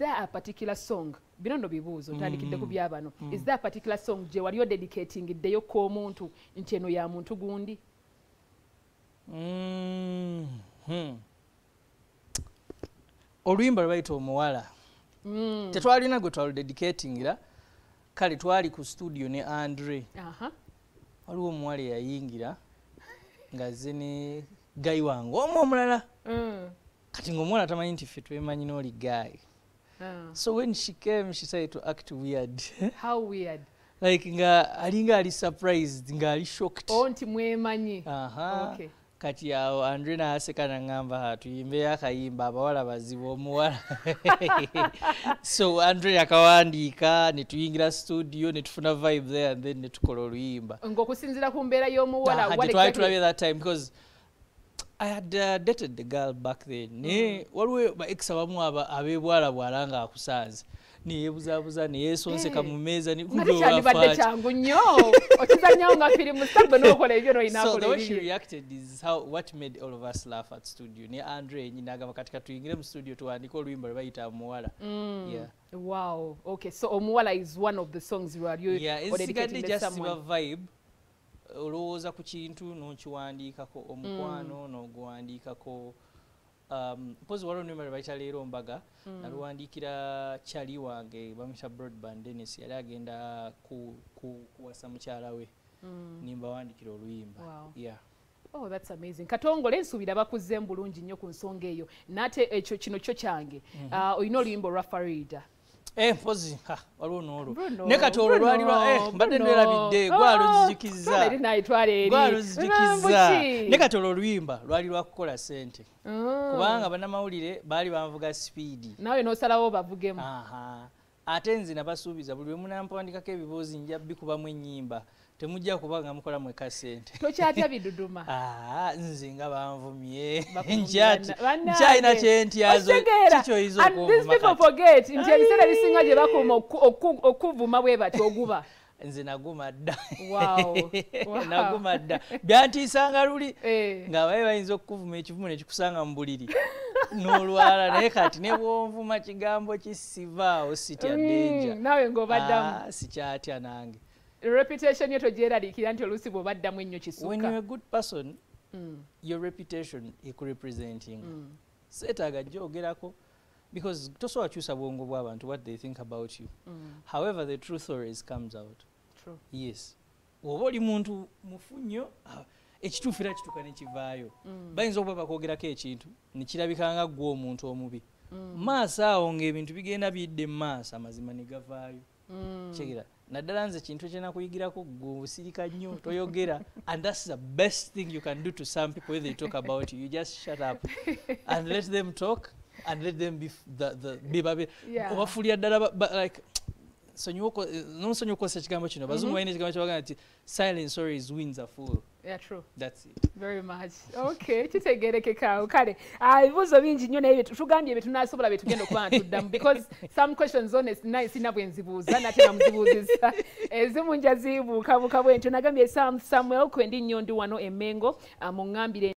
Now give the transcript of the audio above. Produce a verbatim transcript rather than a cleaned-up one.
there a particular song binondo bibuuzo ntandikidde ku byabano is there a particular song gye wali dedicating iddeyo ko omuntu nti eno ya muntu gundi? Mm -hmm. Oluyimba lwayita omuwala mm. tetwalina gwe twali dedicatingira kale twali ku studio ne Andre aha waliwo omuwala yayingira nga ze ne gayi wange omu omulala mm. kati ng'omuwala tamanyi nti ffe twemanyi n'oli gayi uh. so when she came she started to act weird. How weird? Like nga alinga ali surprised nga ali shocked oh nti mwemanyi aha okay. Kati awo Andre n'aseka n'angamba tuyimbe akayimba abawala bazibu omuwala. So Andre akawandiika ne tuyingira studio ne tufuna vibe there and then ne tukola oluyimba ng'okusinziira ku mbeera y'omuwala what exactly tulabye that time because I had uh, dated the girl back then ne waliwo ba ex abamu ab'ebwala bwala nga akusanze niyebuzabuza niyesonseka mu meeza ni kubadde kyangu nnyo okizannyawo nga firimu sabbe n'okola ebyo n'olinakola so the way she reacted is how what made all of us laugh at studio ne Andre nyina agamba katika tuyingire mu studio tuwandika oluyimba lwe bayita omuwala. Yeah. Wow. Okay, so omuwala is one of the songs you are you yeah, or dedicating to someone. Yeah, it's vibe. Olowooza ku kintu n'okiwandiikako omukwano n'oguwandiikako um pose walo numero baita leero mbaga mm. naluwandikira chali wange bamita broadband Dennis yali agenda ku ku kuwasa mukyala we mm. nimba wandikira oluyimba. Wow. Yeah. Oh, that's amazing. Katongole nsubira bakuzze mbulungi nnyo ku nsonga eyo nate ekyo kino kyo kyange mm -hmm. uh, oyina oluyimba lwa Faridah. Eh pozi ha waliwo n'olwo ne kati olwo lwali lwa eh mbadde nderabidde gwaluzijjukiza twali naitwale eri gwaluzijjukiza ne kati olwo oluyimba lwali lwa kukola sente kubanga bannamawulire baali banvuga speed nawe n'osalawo bavugemu. Aha ate nze nabasuubiza buli lwe munampandikako ebiboozi nja bikubamu ennyimba temujja kuba nga mukola mweka sente. Tokyatya biduduma? Ah nze nga banvumye nkyati nkyayina kyentyazo kikyo izo okuvuma. And these people forget nti ebiseera bisinga gye bakuma okuvuma bwe bati oguba. Nze naguma dda. Wow. Naguma dda. Byantiisanga luli nga baye bayinza okuvuma ekivumo ne kikusanga mu buliri. N'olwala naye kati ne bwonvuma kigambo kisivaawo sitya danger. Nawe ng'obaddamu. Ah sikyatya nange. Reputation yeto gyeraliikira nti oluusi bw'obaddamu ennyo kisuka. When you're a good person, mm. your reputation eku representing. Mm. Seetaaga gyogerako because tosobola kyusa bwongo bw'abantu what they think about you. Mm. However, the truth always comes out. True. Yes. Oba oli muntu mufu nnyo ekituufu era kituuka ne kivaayo. Mm. Bayinza okuba bakwogerako ekintu ne kirabika nga ggwe omuntu omubi. Mm. Maaso awo ng'ebintu bigenda bidde mu maaso amazima ne gavaayo. Mm. Chegira. Naddala nze kintu kyena kuyigirako ggwe osirika nnyo toyogera and that's the best thing you can do to some people when they talk about you. You just shut up and let them talk and let them be the the be babe obafulia ddala like sonyuko nonsonyuko se kigambo kino bazungu bayine kigambo kyabagana ati silence stories wins a fool. Yeah, true. That's it. Very much. Okay, kitegereke kawo kale. Ah, ibibuzo bingi nnyo naye tugambye ebyo tunasobola bye tugenda okuba tuddamu because some questions honest nice ina bwenzibuuza nate namuzibuuziza. Ezimu nja zibuuka buka bwentyo nagambye Sam Samuel kwendi nnyo ndi wano emengo mu ngambire